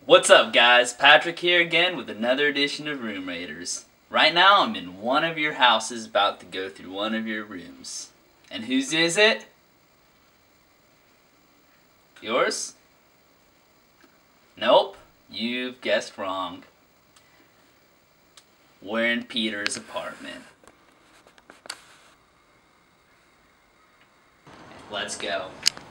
What's up, guys? Patrick here again with another edition of Room Raiders. Right now I'm in one of your houses about to go through one of your rooms. And whose is it? Yours? Nope, you've guessed wrong. We're in Peter's apartment. Let's go.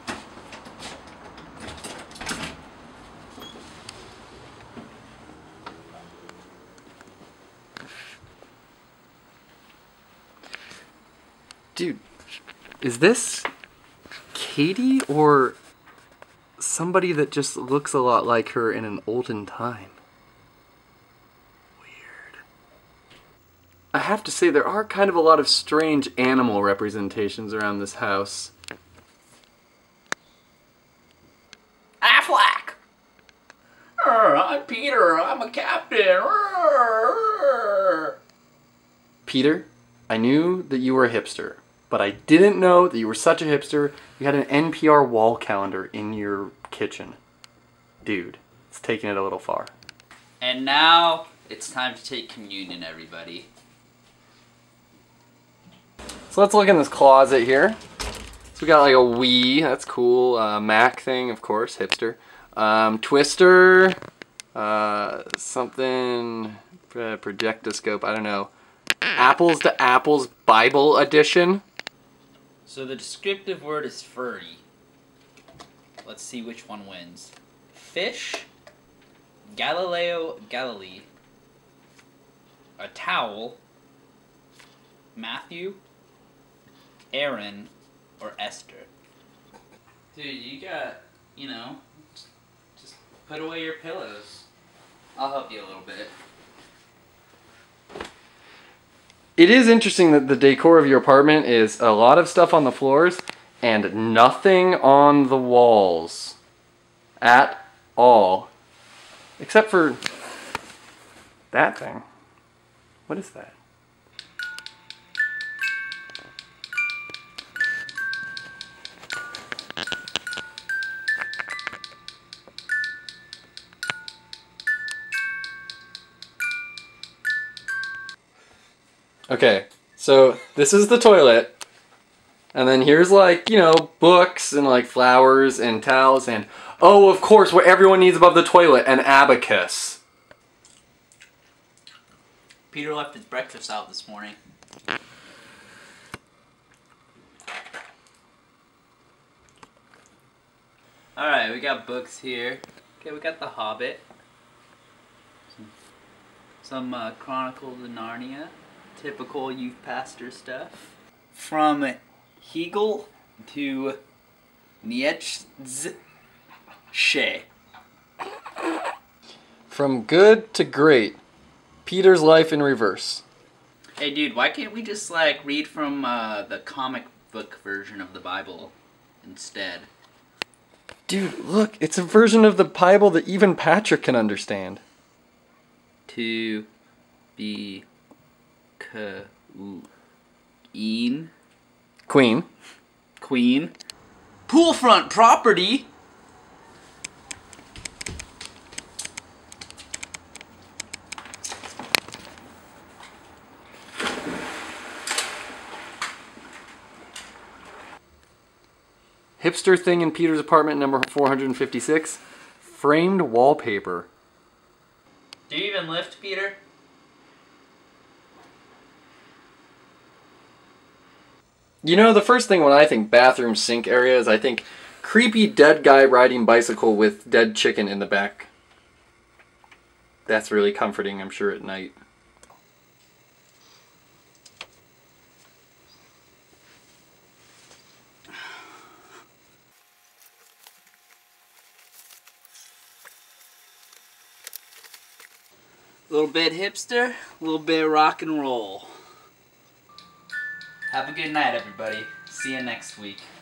Dude, is this Katie or somebody that just looks a lot like her in an olden time? Weird. I have to say, there are kind of a lot of strange animal representations around this house. Affleck! I'm Peter, I'm a captain. Peter, I knew that you were a hipster, but I didn't know that you were such a hipster. You had an NPR wall calendar in your kitchen. Dude, it's taking it a little far. And now it's time to take communion, everybody. So let's look in this closet here. So we got like a Wii, that's cool. Mac thing, of course, hipster. Twister, something, projectoscope, I don't know. Apples to Apples Bible edition. So the descriptive word is furry. Let's see which one wins. Fish, Galileo Galilei, a towel, Matthew, Aaron, or Esther. Dude, you got, you know, just put away your pillows. I'll help you a little bit. It is interesting that the decor of your apartment is a lot of stuff on the floors and nothing on the walls at all. Except for that thing. What is that? Okay, so this is the toilet, and then here's like, you know, books and like flowers and towels and, oh, of course, what everyone needs above the toilet, an abacus. Peter left his breakfast out this morning. Alright, we got books here. Okay, we got The Hobbit. Some Chronicles of Narnia. Typical youth pastor stuff. From Hegel to Nietzsche. From good to great. Peter's life in reverse. Hey dude, why can't we just like read from the comic book version of the Bible instead? Dude, look, it's a version of the Bible that even Patrick can understand. To be Queen. Poolfront property. Hipster thing in Peter's apartment, number 456. Framed wallpaper. Do you even lift, Peter? You know, the first thing when I think bathroom sink area is I think creepy dead guy riding bicycle with dead chicken in the back. That's really comforting, I'm sure, at night. A little bit hipster, a little bit rock and roll. Have a good night, everybody. See you next week.